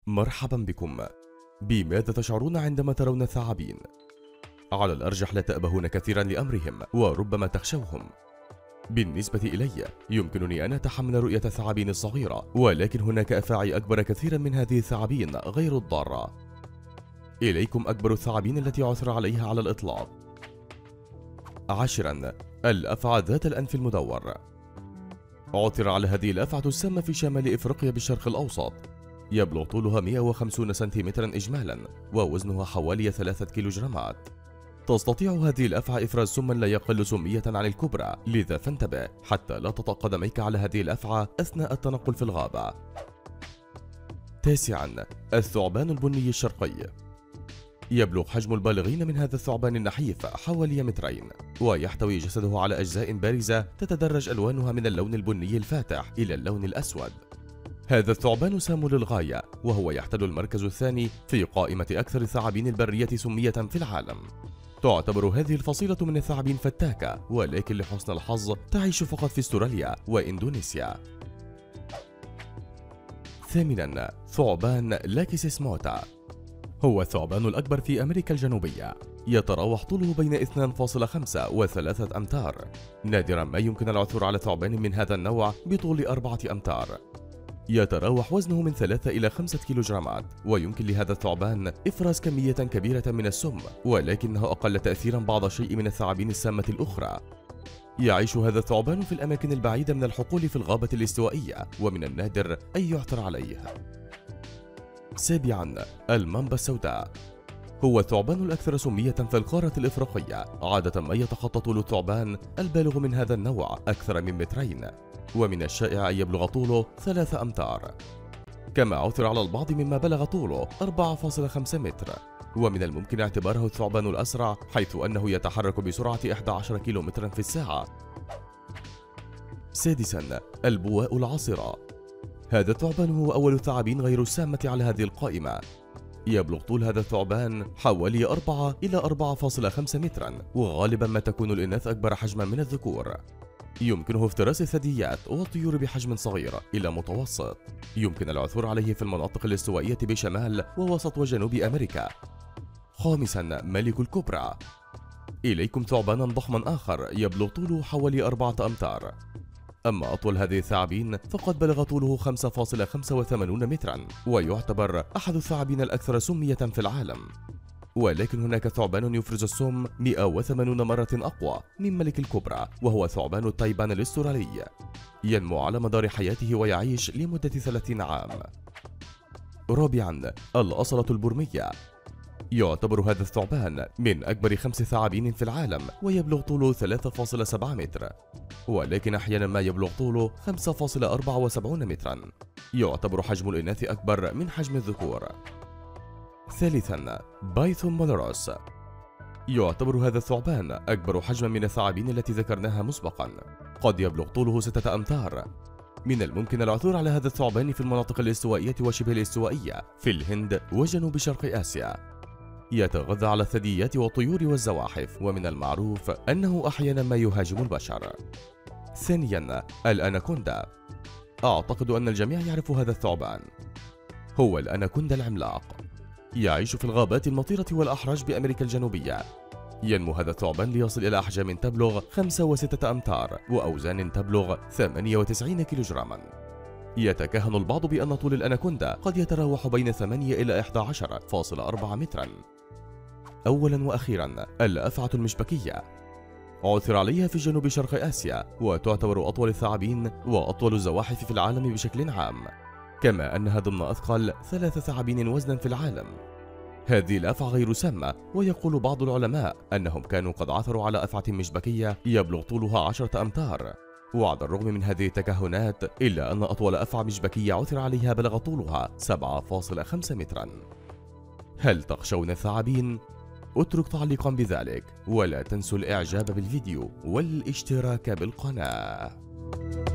مرحبا بكم. بماذا تشعرون عندما ترون الثعابين؟ على الأرجح لا تأبهون كثيرا لأمرهم وربما تخشوهم. بالنسبة إلي يمكنني أن أتحمل رؤية الثعابين الصغيرة، ولكن هناك أفاعي أكبر كثيرا من هذه الثعابين غير الضارة. إليكم أكبر الثعابين التي عثر عليها على الإطلاق. 10. الأفعى ذات الأنف المدور. عثر على هذه الأفعى السامة في شمال إفريقيا بالشرق الأوسط. يبلغ طولها 150 سنتيمترا إجمالا، ووزنها حوالي 3 كيلوغرامات. تستطيع هذه الأفعى إفراز سما لا يقل سمية عن الكبرى، لذا فانتبه حتى لا تطأ قدميك على هذه الأفعى أثناء التنقل في الغابة. 9. الثعبان البني الشرقي. يبلغ حجم البالغين من هذا الثعبان النحيف حوالي 2 متر، ويحتوي جسده على أجزاء بارزة تتدرج ألوانها من اللون البني الفاتح إلى اللون الأسود. هذا الثعبان سام للغاية، وهو يحتل المركز الثاني في قائمة أكثر الثعابين البرية سمية في العالم. تعتبر هذه الفصيلة من الثعابين فتاكة، ولكن لحسن الحظ تعيش فقط في استراليا وإندونيسيا. 8. ثعبان لاكيسيس موتا. هو الثعبان الأكبر في أمريكا الجنوبية، يتراوح طوله بين 2.5 و3 أمتار. نادرا ما يمكن العثور على ثعبان من هذا النوع بطول 4 أمتار. يتراوح وزنه من 3 إلى 5 كيلوغرامات، ويمكن لهذا الثعبان إفراز كمية كبيرة من السم، ولكنه أقل تأثيرا بعض شيء من الثعابين السامة الأخرى. يعيش هذا الثعبان في الأماكن البعيدة من الحقول في الغابة الاستوائية، ومن النادر أن يعثر عليه. 7. المامبا السوداء. هو الثعبان الأكثر سمية في القارة الإفريقية. عادة ما يتخطى طول الثعبان البالغ من هذا النوع أكثر من 2 متر، ومن الشائع أن يبلغ طوله 3 أمتار. كما عثر على البعض مما بلغ طوله 4.5 متر، ومن الممكن اعتباره الثعبان الأسرع، حيث أنه يتحرك بسرعة 11 كيلومترا في الساعة. 6. البواء العاصرة. هذا الثعبان هو أول الثعابين غير السامة على هذه القائمة. يبلغ طول هذا الثعبان حوالي 4 إلى 4.5 مترا، وغالبا ما تكون الإناث أكبر حجما من الذكور. يمكنه افتراس الثدييات والطيور بحجم صغير إلى متوسط. يمكن العثور عليه في المناطق الاستوائية بشمال ووسط وجنوب أمريكا. 5. ملك الكوبرا. إليكم ثعبانا ضخما آخر يبلغ طوله حوالي 4 أمتار. أما أطول هذه الثعابين فقد بلغ طوله 5.85 مترا، ويعتبر أحد الثعابين الأكثر سمية في العالم. ولكن هناك ثعبان يفرز السم 180 مرة أقوى من ملك الكوبرا، وهو ثعبان التايبان الأسترالي. ينمو على مدار حياته ويعيش لمدة 30 عام. 4. الأصلة البرمية. يعتبر هذا الثعبان من أكبر 5 ثعابين في العالم، ويبلغ طوله 3.7 متر، ولكن أحيانا ما يبلغ طوله 5.74 مترا. يعتبر حجم الإناث أكبر من حجم الذكور. 3. بايثون مولوروس. يعتبر هذا الثعبان أكبر حجما من الثعابين التي ذكرناها مسبقا. قد يبلغ طوله 6 أمتار. من الممكن العثور على هذا الثعبان في المناطق الاستوائية وشبه الاستوائية في الهند وجنوب شرق آسيا. يتغذى على الثدييات والطيور والزواحف، ومن المعروف أنه أحيانا ما يهاجم البشر. 2. الأناكوندا. أعتقد أن الجميع يعرف هذا الثعبان. هو الأناكوندا العملاق. يعيش في الغابات المطيرة والأحراج بأمريكا الجنوبية. ينمو هذا الثعبان ليصل إلى أحجام تبلغ 5 و6 أمتار، وأوزان تبلغ 98 كيلوغراما. يتكهن البعض بأن طول الأناكوندا قد يتراوح بين 8 إلى 11.4 مترا. أولا وأخيرا، الأفعى المشبكية. عثر عليها في جنوب شرق آسيا، وتعتبر أطول الثعابين وأطول الزواحف في العالم بشكل عام، كما أنها ضمن أثقل 3 ثعابين وزنا في العالم. هذه الأفعى غير سامة، ويقول بعض العلماء أنهم كانوا قد عثروا على أفعى مشبكية يبلغ طولها 10 أمتار. وعلى الرغم من هذه التكهنات، إلا أن أطول أفعى مشبكية عثر عليها بلغ طولها 7.5 مترا. هل تخشون الثعابين؟ اترك تعليقا بذلك، ولا تنسوا الإعجاب بالفيديو والاشتراك بالقناة.